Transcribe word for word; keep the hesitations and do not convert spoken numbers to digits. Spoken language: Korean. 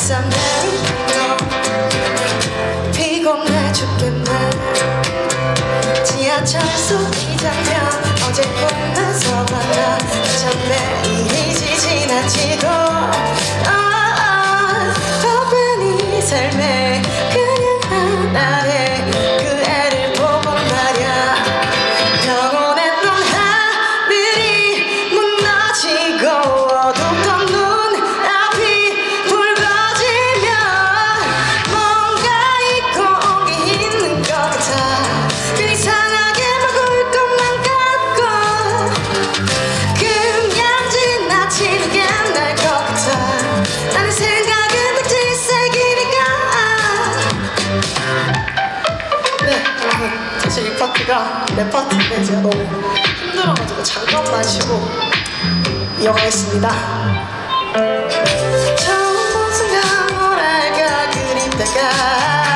someday 너 피곤해 죽겠네. 지하철속 이 장면 어제 꿈나서 봤나. 참 내일이지 지나치고 아, 바쁜 이 삶에 그냥 하나의 그 애를 보고 말야. 영원했던 하늘이 무너지고 어둡던 눈앞이 붉어지면 뭔가 잊고 오기 있는 것 같아. 그 이상하게만 굴뚝만 감고 그냥 지나치는 게 나을 것 같아. 나는 생각은 딱 질색이니까. 네 여러분, 사실 이 파트가 내 파트인데 제가 너무 힘들어가지고 잠깐만 쉬고 이어가겠습니다. 처음 본 순간 뭐랄까 그립다가